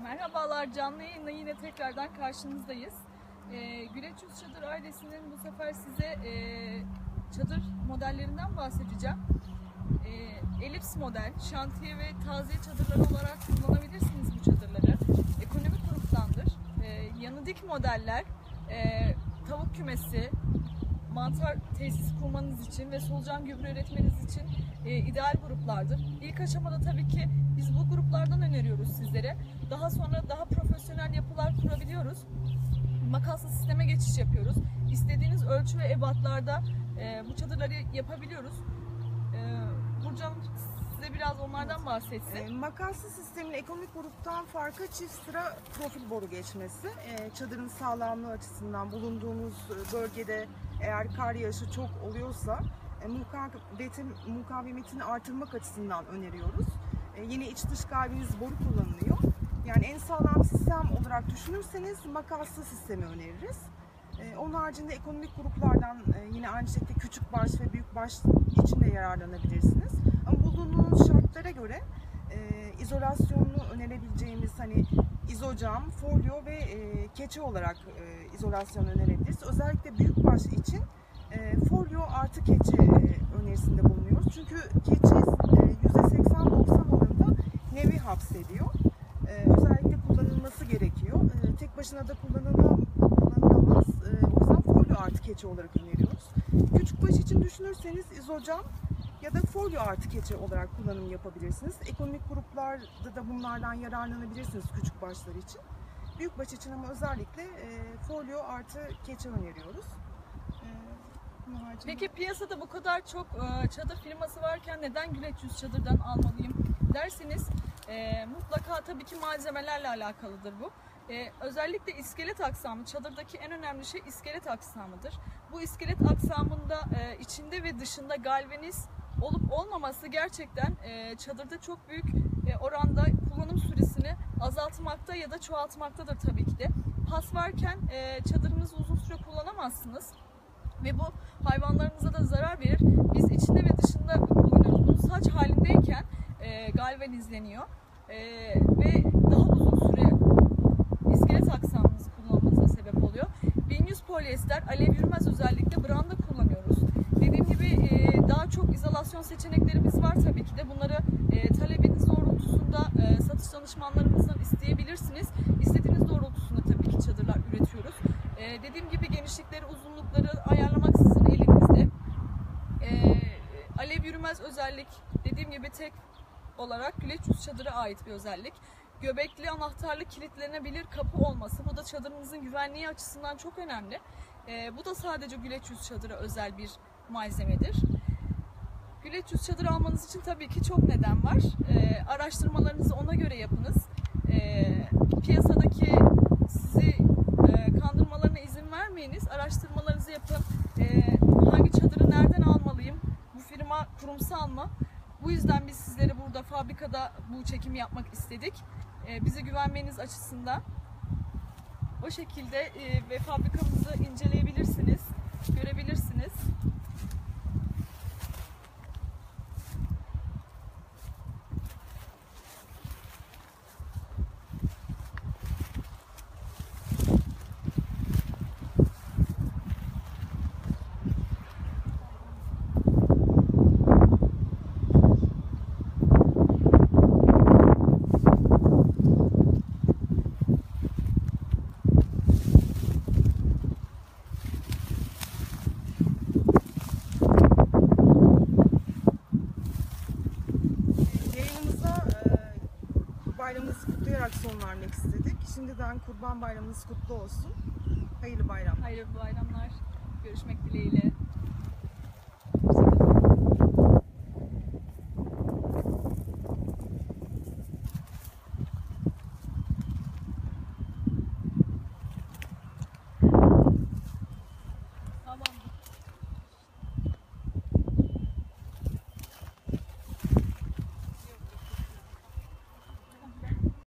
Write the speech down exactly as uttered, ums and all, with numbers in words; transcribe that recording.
Merhabalar, canlı yayınla yine tekrardan karşınızdayız. Ee, Güleç Yüz Çadır ailesinin bu sefer size e, çadır modellerinden bahsedeceğim. E, elips model, şantiye ve taziye çadırları olarak kullanabilirsiniz bu çadırları. Ekonomik gruptandır. E, yanı dik modeller, e, tavuk kümesi, mantar tesisi kurmanız için ve solucan gübre üretmeniz için e, ideal gruplardır. İlk aşamada tabii ki biz bu gruplardan öneriyoruz sizlere. Daha sonra daha profesyonel yapılar kurabiliyoruz. Makaslı sisteme geçiş yapıyoruz. İstediğiniz ölçü ve ebatlarda e, bu çadırları yapabiliyoruz. E, Burcu Hanım size biraz onlardan bahsetsin. E, makaslı sistemin ekonomik gruptan farkı çift sıra profil boru geçmesi. E, çadırın sağlamlığı açısından bulunduğunuz bölgede eğer kar yağışı çok oluyorsa e, mukavemetin, mukavemetini artırmak açısından öneriyoruz. E, yine iç dış galvaniz boru kullanılıyor. Yani en sağlam sistem olarak düşünürseniz makaslı sistemi öneririz. E, onun haricinde ekonomik gruplardan e, yine aynı şekilde küçük baş ve büyük baş için de yararlanabilirsiniz. Ama bulunduğunuz şartlara göre e, izolasyonunu önerebileceğimiz hani izocam, folyo ve e, keçe olarak e, izolasyon önerebiliriz. Özellikle büyük baş için e, folyo artı keçe e, önerisinde bulunuyoruz. Çünkü keçe e, yüzde seksen doksan oranında nevi hapsediyor. E, özellikle kullanılması gerekiyor. E, tek başına da kullanılamaz. kullanılamaz. E, o yüzden folyo artı keçe olarak öneriyoruz. Küçük baş için düşünürseniz izocam ya da folyo artı keçe olarak kullanım yapabilirsiniz. Ekonomik gruplarda da bunlardan yararlanabilirsiniz küçük başlar için. Büyük baş için ama özellikle e, folyo artı keçe öneriyoruz. E, Peki piyasada bu kadar çok e, çadır firması varken neden Güleç Yüz Çadır'dan almalıyım derseniz e, mutlaka tabii ki malzemelerle alakalıdır bu. E, özellikle iskelet aksamı, çadırdaki en önemli şey iskelet aksamıdır. Bu iskelet aksamında e, içinde ve dışında galvaniz olup olmaması gerçekten e, çadırda çok büyük e, oranda kullanım süresini azaltmakta ya da çoğaltmaktadır tabii ki de. Pas varken e, çadırınızı uzun süre kullanamazsınız ve bu hayvanlarınıza da zarar verir. Biz içinde ve dışında kullanıyoruz. Bunu saç halindeyken e, galvanizleniyor e, ve daha uzun süre iskelet aksamınızı kullanmanıza sebep oluyor. bin yüz polyester, alev yürümez, özellikle branda kullanıyoruz. Dediğim gibi e, daha çok izolasyon seçeneklerimiz var tabii ki de. Bunları e, talebiniz doğrultusunda e, satış danışmanlarımızdan isteyebilirsiniz. İstediğiniz doğrultusunda tabii ki çadırlar üretiyoruz. E, dediğim gibi genişlikleri, uzunlukları ayarlamak sizin elinizde. E, alev yürümez özellik, dediğim gibi tek olarak Güleç Yüz Çadır'a ait bir özellik. Göbekli anahtarlı kilitlenebilir kapı olması. Bu da çadırınızın güvenliği açısından çok önemli. E, bu da sadece Güleç Yüz Çadır'a özel bir malzemedir. Güleç Yüz Çadır almanız için tabii ki çok neden var. E, araştırmalarınızı ona göre yapınız. E, piyasadaki sizi e, kandırmalarına izin vermeyiniz. Araştırmalarınızı yapın. E, hangi çadırı nereden almalıyım? Bu firma kurumsal mı? Bu yüzden biz sizlere burada fabrikada bu çekimi yapmak istedik. E, bize güvenmeniz açısından. O şekilde e, ve fabrikamızı inceleyebilirsiniz, görebilirsiniz. Bayramınızı kutlayarak son vermek istedik. Şimdiden Kurban Bayramınız kutlu olsun. Hayırlı bayramlar. Hayırlı bayramlar. Görüşmek dileğiyle.